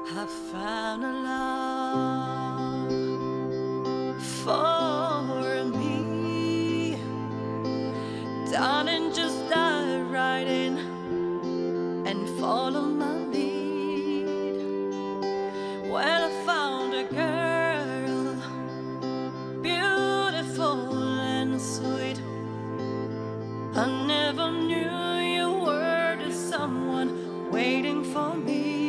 I found a love for me. Darling, just dive right in and follow my lead. Well, I found a girl, beautiful and sweet. I never knew you were the someone waiting for me.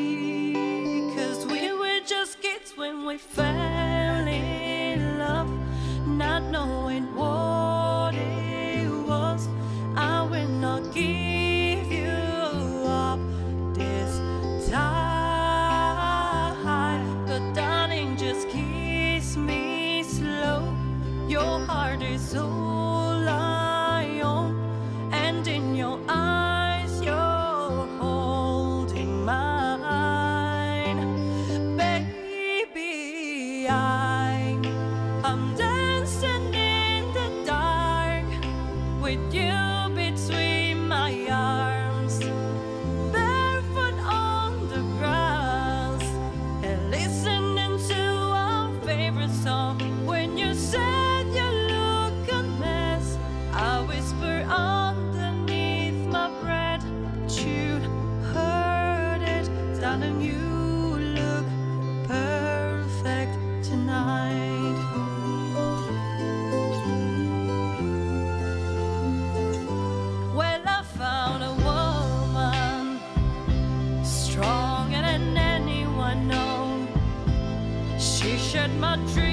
When we fell in love, not knowing what it was, I will not give you up this time. But darling, just kiss me slow. Your heart is all I own, and in your eyes you're holding mine. I'm dancing in the dark with you between my arms, barefoot on the grass and listening to our favorite song. When you said you look a mess, I whisper underneath my breath, but you'd heard it. Darling, you look perfect tonight. Well, I found a woman stronger than anyone known. She shared my dreams.